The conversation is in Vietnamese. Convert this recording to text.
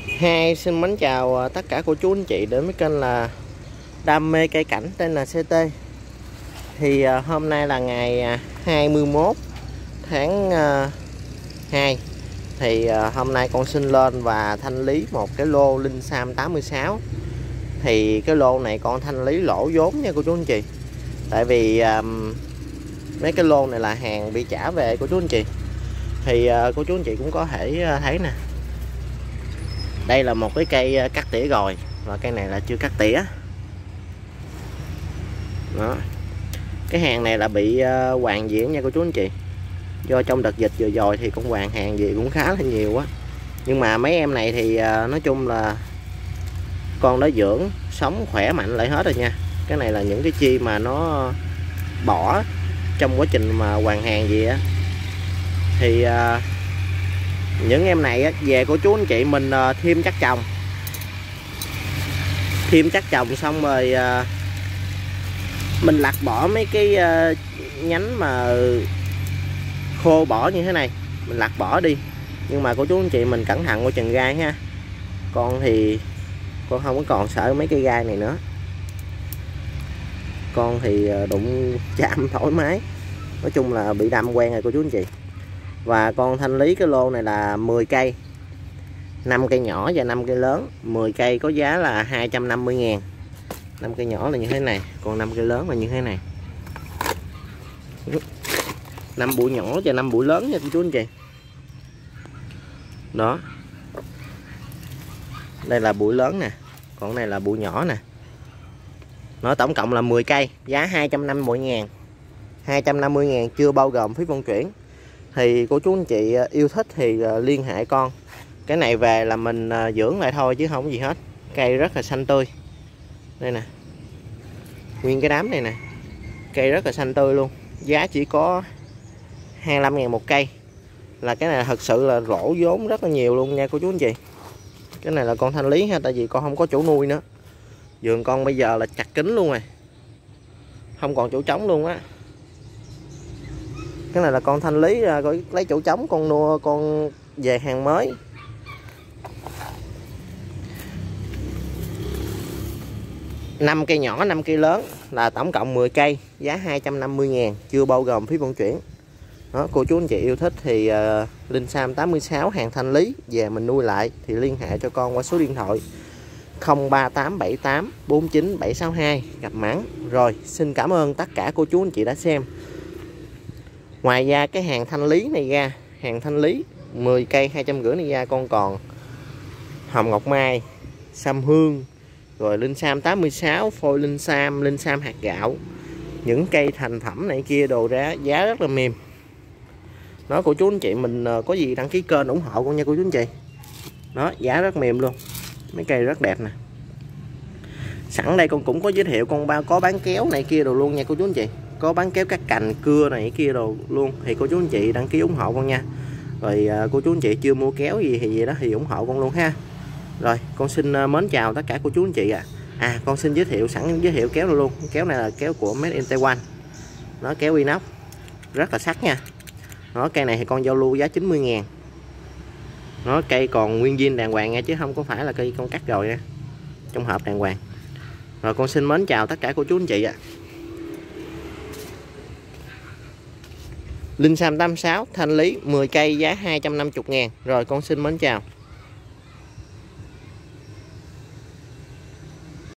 Xin mến chào tất cả cô chú anh chị đến với kênh là Đam mê cây cảnh, tên là CT. Thì hôm nay là ngày 21 tháng 2. Thì hôm nay con xin lên và thanh lý một cái lô Linh Sam 86. Thì cái lô này con thanh lý lỗ vốn nha cô chú anh chị. Tại vì mấy cái lô này là hàng bị trả về cô chú anh chị. Thì cô chú anh chị cũng có thể thấy nè, đây là một cái cây cắt tỉa rồi, và cây này là chưa cắt tỉa đó. Cái hàng này là bị hoàng diễn nha cô chú anh chị, do trong đợt dịch vừa rồi thì con hoàng hàng gì cũng khá là nhiều á. Nhưng mà mấy em này thì nói chung là con nó dưỡng sống khỏe mạnh lại hết rồi nha. Cái này là những cái chi mà nó bỏ trong quá trình mà hoàng hàng gì á. Thì những em này á, về cô chú anh chị mình thêm chắc chồng xong rồi mình lặt bỏ mấy cái nhánh mà khô bỏ như thế này, mình lặt bỏ đi. Nhưng mà cô chú anh chị mình cẩn thận qua chừng gai ha. Con thì con không có còn sợ mấy cây gai này nữa, con thì đụng chạm thoải mái. Nói chung là bị đâm quen rồi cô chú anh chị. Và con thanh lý cái lô này là 10 cây, 5 cây nhỏ và 5 cây lớn. 10 cây có giá là 250.000. 5 cây nhỏ là như thế này, còn 5 cây lớn là như thế này. 5 bụi nhỏ và 5 bụi lớn nha cô chú anh chị. Đó. Đây là bụi lớn nè, còn này là bụi nhỏ nè. Nó tổng cộng là 10 cây, giá 250.000. 250.000 chưa bao gồm phí vận chuyển. Thì cô chú anh chị yêu thích thì liên hệ con. Cái này về là mình dưỡng lại thôi chứ không có gì hết. Cây rất là xanh tươi. Đây nè, nguyên cái đám này nè, cây rất là xanh tươi luôn. Giá chỉ có 25.000 một cây. Là cái này thật sự là lỗ vốn rất là nhiều luôn nha cô chú anh chị. Cái này là con thanh lý ha, tại vì con không có chỗ nuôi nữa. Vườn con bây giờ là chặt kín luôn rồi, không còn chỗ trống luôn á. Cái này là con thanh lý rồi lấy chỗ trống con nuôi, con về hàng mới. Năm cây nhỏ 5 cây lớn là tổng cộng 10 cây, giá 250.000 chưa bao gồm phí vận chuyển. Đó, cô chú anh chị yêu thích thì Linh Sam 86 hàng thanh lý về mình nuôi lại thì liên hệ cho con qua số điện thoại 03878 49762 gặp Mãn. Rồi, xin cảm ơn tất cả cô chú anh chị đã xem. Ngoài ra cái hàng thanh lý này ra, hàng thanh lý 10 cây 250 này ra, con còn hồng ngọc mai, sam hương, rồi Linh Sam 86, phôi Linh Sam hạt gạo. Những cây thành phẩm này kia đồ ra giá rất là mềm. Đó, cô chú anh chị mình có gì đăng ký kênh ủng hộ con nha cô chú anh chị. Đó, giá rất mềm luôn. Mấy cây rất đẹp nè. Sẵn đây con cũng có giới thiệu con có bán kéo này kia đồ luôn nha cô chú anh chị. Có bán kéo các cành cưa này kia đồ luôn. Thì cô chú anh chị đăng ký ủng hộ con nha. Rồi cô chú anh chị chưa mua kéo gì thì gì đó thì ủng hộ con luôn ha. Rồi con xin mến chào tất cả cô chú anh chị ạ. Con xin giới thiệu kéo luôn. Kéo này là kéo của Made in Taiwan. Nó kéo inox rất là sắc nha. Nó cây này thì con giao lưu giá 90.000. Nó cây còn nguyên viên đàng hoàng nha, chứ không có phải là cây con cắt rồi nha. Trong hộp đàng hoàng. Rồi con xin mến chào tất cả cô chú anh chị ạ. Linh Sam 86 thanh lý 10 cây giá 250.000. Rồi con xin mến chào.